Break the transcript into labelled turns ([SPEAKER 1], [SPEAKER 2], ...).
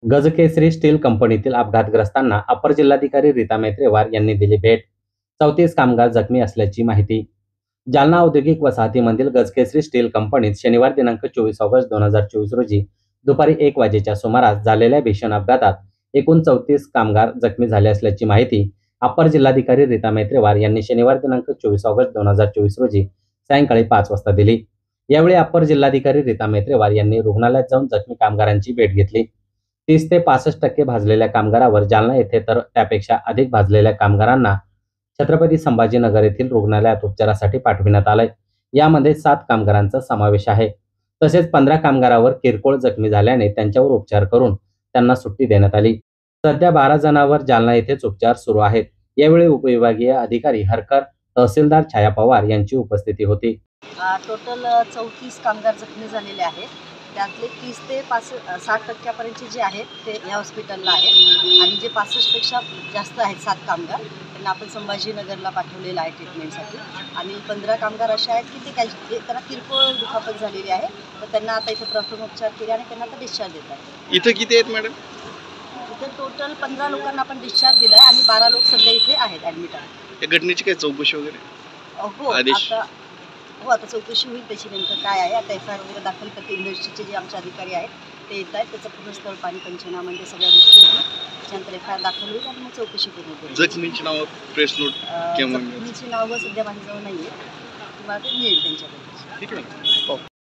[SPEAKER 1] गजकेसरी steel कंपनीतील अपघातग्रस्तांना अपर जिल्हाधिकारी रीता मेत्रेवार यांनी दिली भेट. 34 कामगार जखमी असल्याची माहिती. जालना औद्योगिक वसाहतीमधील गजकेसरी स्टील कंपनीत शनिवार दिनांक 24 ऑगस्ट 2024 रोजी दुपारी 1 वाजेच्या सुमारास झालेल्या भीषण अपघातात एकूण 34 कामगार जखमी झाले असल्याची माहिती अपर जिल्हाधिकारी रीता मेत्रेवार यांनी शनिवार दिनांक 24 ऑगस्ट 2024 रोजी सायंकाळी 5 वाजता दिली. यावेळी अपर जिल्हाधिकारी रीता मेत्रेवार यांनी रुग्णालयात जाऊन जखमी कामगारांची भेट घेतली. 30 ते 65% भाजलेल्या कामगारावर जालना येथे तर त्यापेक्षा अधिक भाजलेल्या कामगारांना छत्रपती संभाजीनगर येथील रुग्णालयात उपचारासाठी पाठविण्यात आले. यामध्ये 7 कामगारांचा समावेश आहे. तसेच 15 कामगारावर किरकोळ जखमी झाल्याने त्यांच्यावर उपचार करून त्यांना सुट्टी देण्यात आली. सध्या 12 जणांवर जालना येथेच उपचार सुरू आहेत. यावेळी उपविभागीय अधिकारी हरकर, तहसीलदार छाया पवार यांची उपस्थिती होती.
[SPEAKER 2] टोटल 34 कामगार जखमी झालेले आहेत. त्यातले 30 ते 60% जे आहेत ते या हॉस्पिटलला आहेत आणि जे 65पेक्षा जास्त आहेत 7 कामगार त्यांना आपण संभाजीनगरला पाठवलेलं आहे ट्रीटमेंटसाठी. आणि 15 कामगार असे आहेत की ते त्यांना किरकोळ दुखापत झालेली आहे, तर त्यांना आता इथे प्रथमोपचार केले आणि त्यांना आता डिस्चार्ज देत आहे.
[SPEAKER 3] इथं किती आहेत मॅडम?
[SPEAKER 2] इथे टोटल 15 लोकांना आपण डिस्चार्ज दिला आहे आणि 12 लोक सध्या इथे आहेत ॲडमिट आहेत.
[SPEAKER 3] या घटनेची काय चौकशी वगैरे?
[SPEAKER 2] आता चौकशी होईल त्याची, नेमकं काय आहे. आता FIR वगैरे दाखल करते. इंडस्ट्रीचे जे आमचे अधिकारी आहेत ते येत आहेत, त्याचं पूर्ण स्थळ पाणी पंचनामा म्हणजे सगळ्या गोष्टी होतील. त्याच्यानंतर FIR दाखल होईल आणि मग चौकशी पूर्ण होईल.
[SPEAKER 3] जखमींची नावं प्रेस नोट
[SPEAKER 2] जखमीची नावं सध्या माझ्याजवळ नाही आहे, तुम्हाला ते मिळेल त्यांच्याकडे.
[SPEAKER 3] ठीक आहे.